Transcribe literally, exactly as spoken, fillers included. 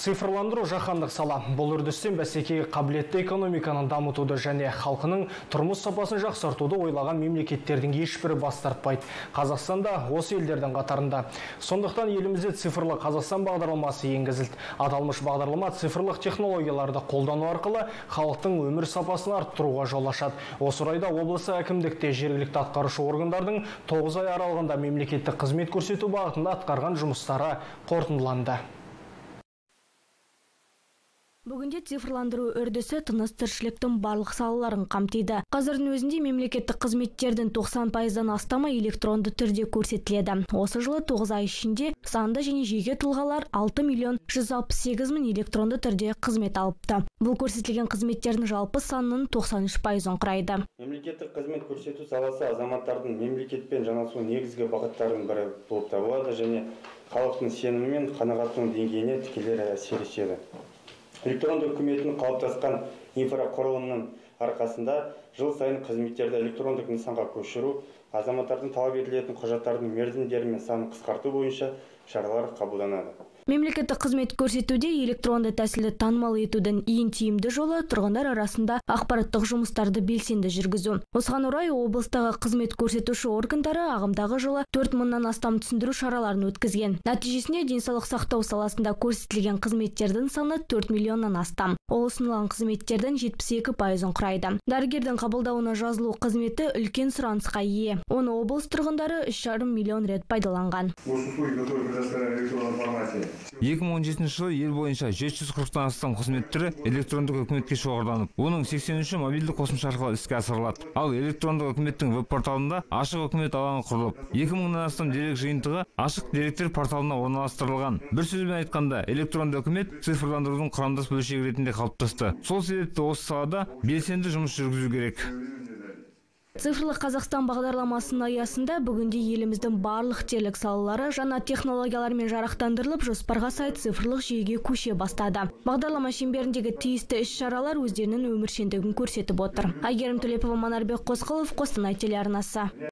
Цифрландыру жаһандық сала. Бұл үрдістен бәсекеге қабілетті экономиканы дамытуды және халқының тұрмыс сапасын жақсартуды ойлаған мемлекеттердің ешбірі бас тартпайды. Қазақстанда осы елдердің қатарында. Сондықтан елімізде цифрлы Қазақстан бағдарламасы енгізілді. Аталмыш бағдарлама цифрлық технологияларды қолдану арқылы халықтың өмір сапасын арттыруға жол ашады. Осы орайда облысы әкімдікте жергілікті атқарушы органдардың тоғыз ай аралығында мемлекеттік қызмет көрсету бағытында атқарған жұмыстары қорытындыланды. Бүгінде цифрландыру үрдісі тыныс тіршіліктің барлық салаларын қамтиды. Қазірдің өзінде мемлекеттік қызметтердің тоқсан пайыздан астамы электронды түрде көрсетіледі. Осы жылы тоғыз ай ішінде заңды және жеке тұлғалар алты миллион жүз алпыс сегіз мың электронды түрде қызмет алыпты. Бұл көрсетілген қызметтердің жалпы санының тоқсан үш пайызын құрайды. Мемлекеттік қызмет көрсету саласы азаматтардың мемлекетпен жанасу негізгі бағыттарының бірі болып табылады және халықтың сенімі мен қанағаттың деңгейіне тікелей әсер етеді. Электронды үкіметтің қалыптасқан инфрақұрылымының арқасында жыл сайын қызметтерді электрондық нысанға көшіру, азаматтардың талап етілетін құжаттардың мерзімдері мен санын қысқарту бойынша шаралар қабылданады. Мемлекеттік қызмет көрсетуде электронды тәсілді танымал етудің ең тиімді жолы тұрғындар арасында ақпараттық жұмыстарды белсенді жүргізу. Осыған орай облыстағы қызмет көрсетуші органдары ағымдағы жылы төрт мыңнан астам түсіндіру шараларын өткізген. Нәтижесінде денсаулық сақтау саласында көрсетілген қызметтердің саны төрт миллионнан астам. Ол ұсынылған қызметтердің жетпіс екі пайызын құрайды. Дәрігердің қабылдауына жазылу қызметі үлкен сұранысқа ие. Оны облыс тұрғындары үш жарым миллион рет пайдаланған. екі мың он жетінші жылы ел бойынша жеті жүз қырықтан астам қызмет түрі электрондық үкіметке шоғырланып, оның сексен үші мобильдік қосымша арқылы іске асырылады. Ал электрондық үкіметтің веб-порталында ашық үкімет алаңы құрылып, екі мыңнан астам дерек жиынтығы ашық деректер порталына орналастырылған. Bir сөзбен айтқанда, электронды үкімет цифрландырудың құрамдас бөлшегі ретінде қалыптасты. Сол себепті осы салада белсенді жұмыс жүргізу керек. Цифрлы Қазақстан бағдарламасының аясында бүгінде еліміздің барлық дерлік салалары жаңа технологиялармен жарақтандырылып, жоспарға сай цифрлық жүйеге көше бастады. Бағдарлама шеңберіндегі тиісті іс-шаралар өздерінің өміршеңдігін көрсетіп отыр. Айгерім Төлепова, Манарбек Қосқылов, Қостанай телеарнасы.